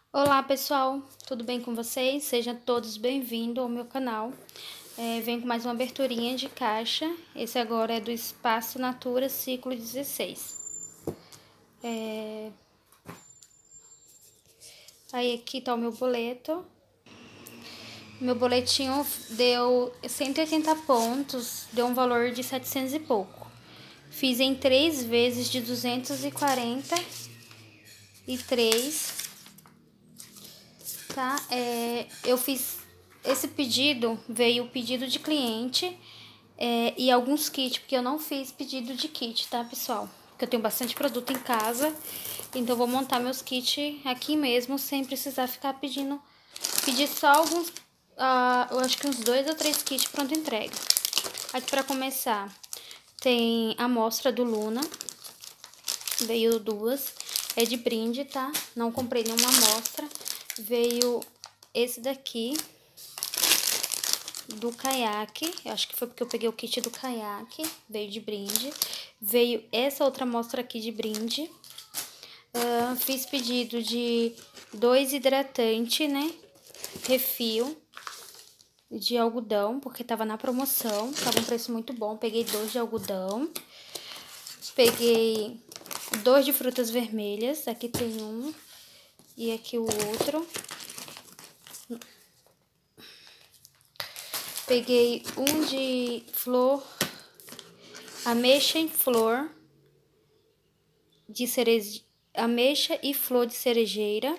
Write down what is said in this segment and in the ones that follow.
Olá pessoal, tudo bem com vocês? Sejam todos bem-vindos ao meu canal. Venho com mais uma aberturinha de caixa. Esse agora é do Espaço Natura Ciclo 16. Aí aqui tá o meu boleto. Meu boletinho deu 180 pontos, deu um valor de 700 e pouco. Fiz em 3 vezes de 243, tá? Eu fiz esse pedido, veio o pedido de cliente e alguns kits, porque eu não fiz pedido de kit, tá, pessoal? Porque eu tenho bastante produto em casa, então vou montar meus kits aqui mesmo, sem precisar ficar pedindo. Pedi só alguns, eu acho que uns 2 ou 3 kits pronto entrega. Aqui pra começar, tem a amostra do Luna, veio 2, é de brinde, tá? Não comprei nenhuma amostra. Veio esse daqui, do caiaque, eu acho que foi porque eu peguei o kit do caiaque, veio de brinde. Veio essa outra amostra aqui de brinde. Fiz pedido de 2 hidratantes, né? Refil de algodão, porque tava na promoção, tava um preço muito bom. Peguei 2 de algodão. Peguei 2 de frutas vermelhas, aqui tem um e aqui o outro. Peguei um de flor, ameixa e flor de cerejeira, ameixa e flor de cerejeira.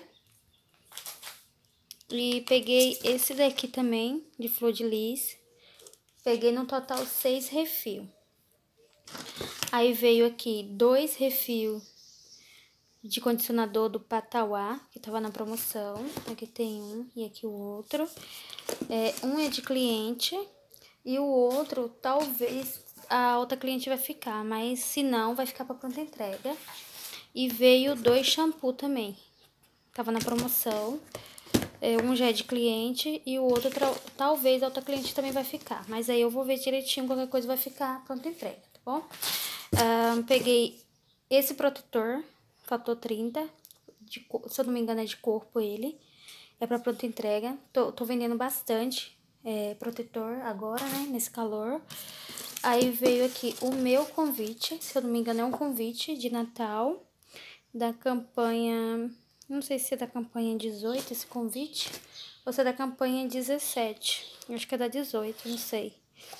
E peguei esse daqui também, de flor de lis. Peguei no total 6 refil. Aí veio aqui 2 refil de condicionador do Patauá, que tava na promoção. Aqui tem um e aqui o outro. Um é de cliente e o outro talvez a outra cliente vai ficar, mas se não, vai ficar para pronta entrega. E veio 2 shampoo também, tava na promoção. Um já é de cliente e o outro talvez a outra cliente também vai ficar, mas aí eu vou ver direitinho, qualquer coisa vai ficar pronta entrega, tá bom? Peguei esse protetor, fator 30, se eu não me engano é de corpo ele, é para pronta entrega. Tô vendendo bastante protetor agora, né, nesse calor. Aí veio aqui o meu convite, se eu não me engano é um convite de Natal, da campanha, não sei se é da campanha 18 esse convite, ou se é da campanha 17, acho que é da 18, não sei.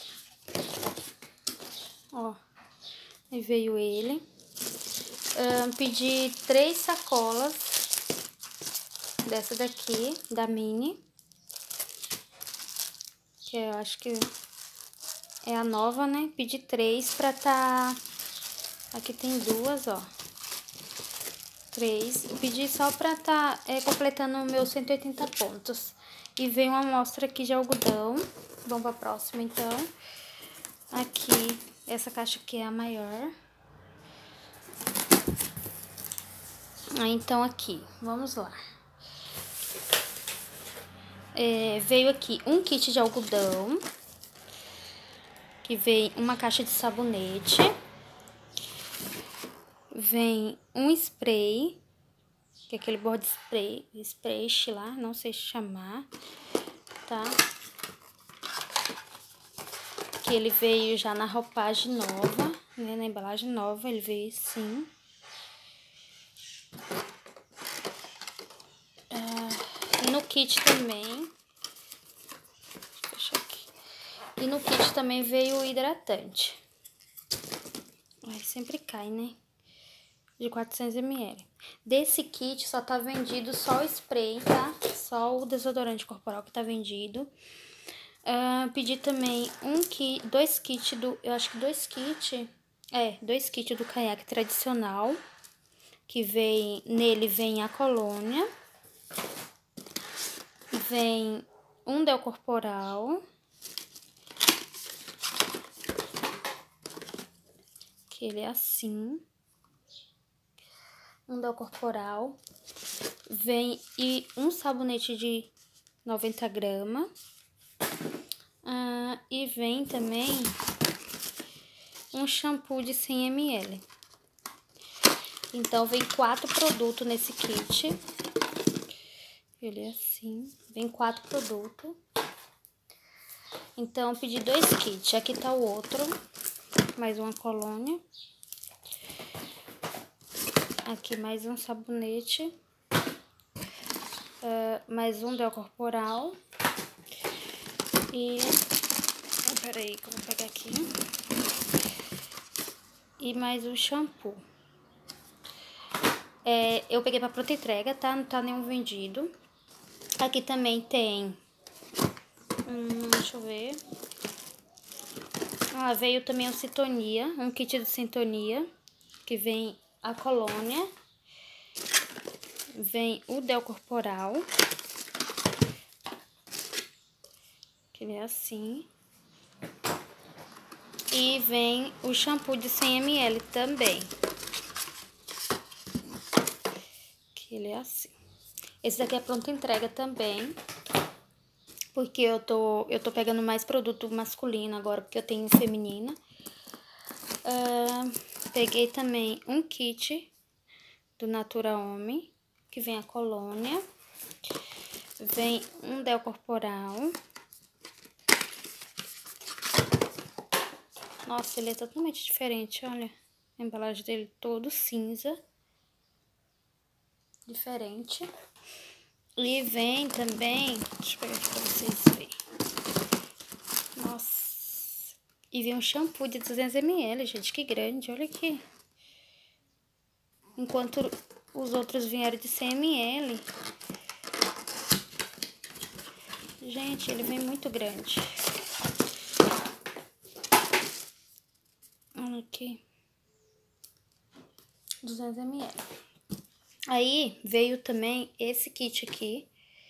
Ó, aí veio ele. Pedi 3 sacolas dessa daqui, da Mini, que eu acho que é a nova, né? Pedi 3 pra tá... Aqui tem 2, ó. 3. Pedi só pra tá completando meus 180 pontos. E veio uma amostra aqui de algodão. Vamos pra próxima, então. Aqui, essa caixa aqui é a maior. Então, aqui, vamos lá. Veio aqui um kit de algodão. Que vem uma caixa de sabonete. Vem um spray, que é aquele body spray lá, não sei chamar, tá? Que ele veio já na roupagem nova, né? Na embalagem nova, ele veio assim. E no kit também, deixa aqui. E no kit também veio o hidratante. Ai, sempre cai, né? De 400 ml. Desse kit só tá vendido só o spray, tá? Só o desodorante corporal que tá vendido. Pedi também 2 kits do... Eu acho que 2 kits... 2 kits do caiaque tradicional. Que vem... Nele vem a colônia. Vem um del corporal. Que ele é assim. Um del corporal. Vem e um sabonete de 90 gramas. E vem também um shampoo de 100 ml. Então, vem 4 produtos nesse kit. Ele é assim, vem 4 produtos. Então, eu pedi 2 kits. Aqui tá o outro, mais uma colônia. Aqui mais um sabonete. Mais um Del Corporal. E... peraí, que eu vou pegar aqui. E mais um shampoo. Eu peguei pra pronta entrega, tá? Não tá nenhum vendido. Aqui também tem... deixa eu ver. Veio também o Sintonia, um kit de Sintonia, que vem a colônia, vem o Del Corporal, que ele é assim, e vem o shampoo de 100 ml também, que ele é assim. Esse daqui é pronta entrega também, porque eu tô pegando mais produto masculino agora, porque eu tenho feminina. Peguei também um kit do Natura Homem, que vem a colônia, vem um Del Corporal. Nossa, ele é totalmente diferente, olha, a embalagem dele todo cinza, diferente. E vem também, deixa eu pegar aqui pra vocês verem. Nossa, e vem um shampoo de 200 ml, gente, que grande, olha aqui. Enquanto os outros vieram de 100 ml. Gente, ele vem muito grande. Olha aqui. 200 ml. Aí, veio também esse kit aqui.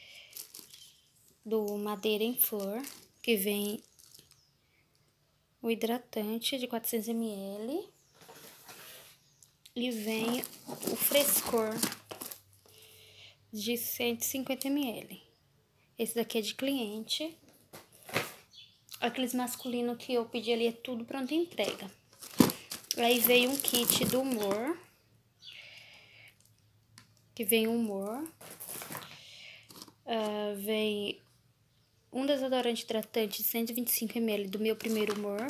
Do Madeira em Flor. Que vem o hidratante de 400 ml. E vem o frescor de 150 ml. Esse daqui é de cliente. Aqueles masculinos que eu pedi ali é tudo pronta entrega. Aí veio um kit do Humor. Que vem o Humor. Vem um desodorante hidratante de 125 ml do meu primeiro Humor.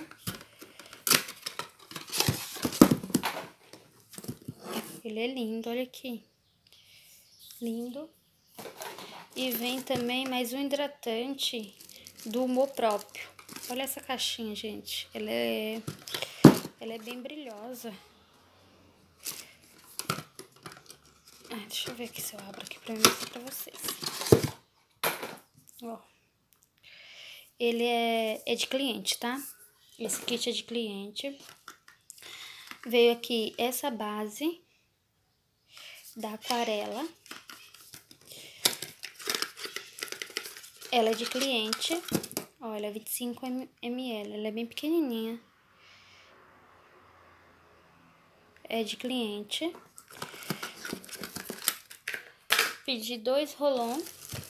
Ele é lindo, olha aqui. Lindo. E vem também mais um hidratante do Humor próprio. Olha essa caixinha, gente. Ela é bem brilhosa. Deixa eu ver aqui se eu abro aqui pra mostrar pra vocês. Ó. Ele é de cliente, tá? Esse kit é de cliente. Veio aqui essa base da Aquarela. Ela é de cliente. Ó, ela é 25 ml. Ela é bem pequenininha. É de cliente. Pedi 2 rolons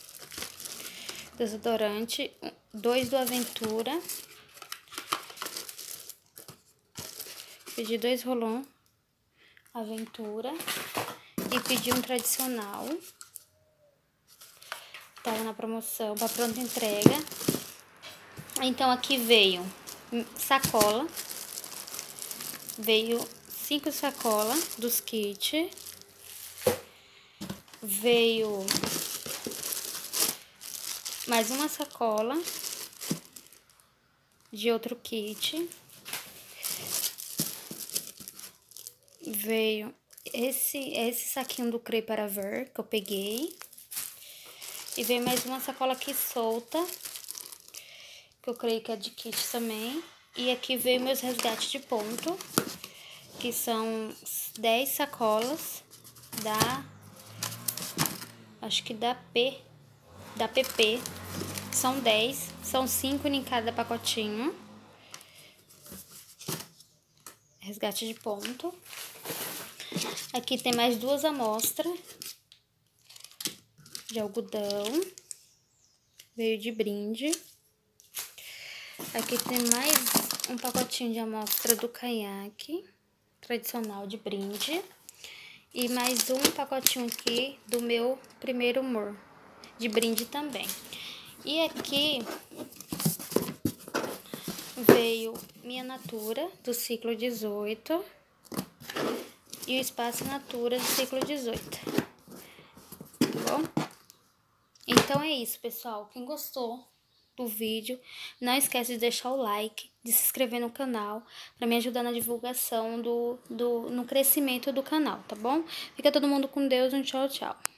desodorante, 2 do Aventura. Pedi 2 rolons Aventura e pedi um tradicional. Tava na promoção para pronta entrega. Então aqui veio sacola. Veio 5 sacolas dos kits. Veio mais uma sacola de outro kit. Veio esse saquinho do Crê para Ver que eu peguei. E veio mais uma sacola aqui solta, que eu creio que é de kit também. E aqui veio meus resgates de ponto, que são 10 sacolas acho que da PP. São 10, são 5 em cada pacotinho. Resgate de ponto. Aqui tem mais 2 amostras de algodão. Veio de brinde. Aqui tem mais um pacotinho de amostra do Caiaque tradicional de brinde. E mais um pacotinho aqui do meu primeiro Humor. de brinde também. E aqui veio minha Natura do ciclo 18 e o Espaço Natura do ciclo 18. Tá bom? Então é isso, pessoal. Quem gostou do vídeo, não esquece de deixar o like, de se inscrever no canal, para me ajudar na divulgação no crescimento do canal, tá bom? Fica todo mundo com Deus, um tchau, tchau.